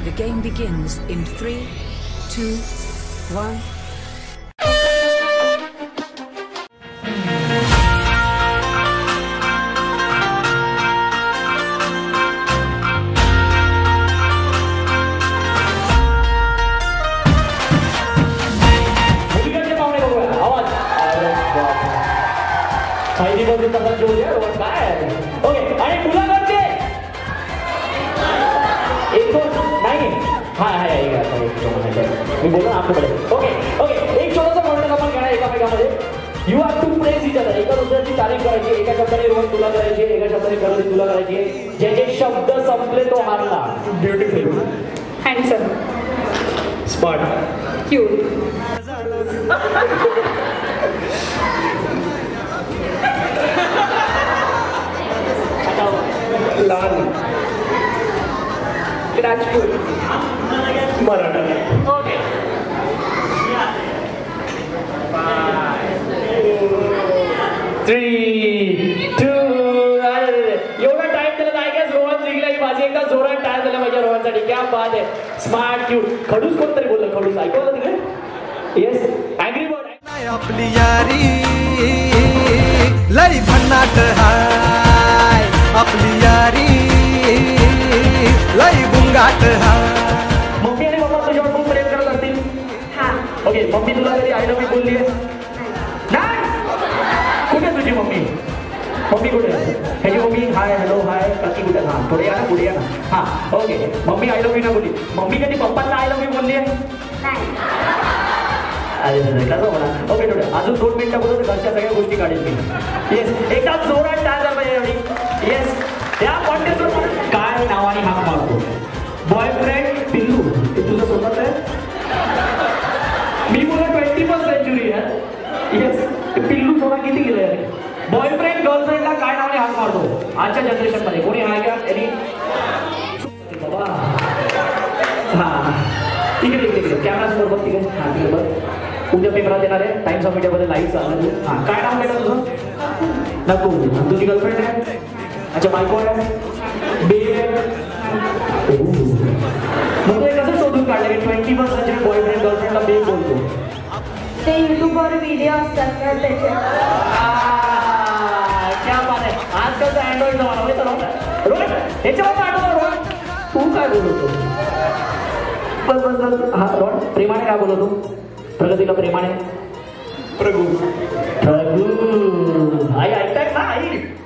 The game begins in 3, 2, 1. पहिली तसा जोड्या काय ओके आणि तुला करते एक दोन नाही हा हा मी बोललो आपल्याकडे ओके ओके एक छोटासा पॉइंट आपण घेणार एकामेकामध्ये you have to press each other एका दुसऱ्याची तारीफ करायची एका शब्दाने रोहन तुला करायची एका शब्दाने करोली तुला करायची जे जे शब्द संपले तो हारला ब्युटिफुल हँडसम स्मार्ट क्यूट लाल राजपूत मराठा ओके 3, 2 एवढा टाइम दिला नाही का रोहन जिंकला ही माझी एकदा जोरात टाळ झाला पाहिजे रोहनसाठी क्या बात आहे स्मार्ट क्यूट खडूस कोणतरी बोललं खडूस ऐकवलं तिकडे येस अँग्री बर्ड आपली यारी लई भन्नाट हाय आपली यारी लई बुंगाट हाय मम्मी आणि पप्पा तुझ्यावर खूप प्रेम करत असतील हा ओके मम्मी तुला कधी आय लव्ह यू बोलली आहे नाही कुठे तुझी मम्मी मम्मी कुठे ह्याची मम्मी हाय हॅलो हाय काकी कुठे हां थोडे या ना पुढे या ना हां okay mummy I love you ना बोलली मम्मी कधी पप्पांना आय लव्ह यू बोलली आहे नाही अरे कसं म्हणा ओके थोडं अजून 2 मिनिटापर्यंत घरच्या सगळ्या गोष्टी काढेल मी येस एकदम जोरात टाळ झाला पाहिजे एवढी येस त्या कॉन्टेस्टवर काय नावाने हाक मारतो बॉयफ्रेंड पिल्लू ते तुझं सोबत आहे मी बोला 21st सेंचुरी आहे येस पिल्लू सोडा किती गेलं बॉयफ्रेंड गर्लफ्रेंडला काय नावाने हाक मारतो आजच्या जनरेशन मध्ये कोणी आहे का एनी बाबा हा तिकडे तिकडे कॅमेरा समोर बघ तिकडे हा तिकडे बघ उद्या पेपरात येणार आहे टाइम्स ऑफ इंडियामध्ये लाईव्ह चालणार तू हां काय नाव बेटा तुझं नको तुझी गर्लफ्रेंड आहे अच्छा बायको आहे बेबी आहे मग ते कसं शोधून काढलं की 21st सेंचुरी बॉयफ्रेंड गर्लफ्रेंडला बेब बोलतो ते युट्यूबवर व्हिडिओ असतात का त्याचे क्या बात आहे आजकालचा अँड्रॉइड जमाना होय तर रोहन ह्याच्यावर आठवलं रोहन तू काय बोलतो बस बस बस हा रोहन प्रेमाने काय बोलतो प्रगतीला प्रेमाने प्रभू प्रभू आई ऐकताय ना आई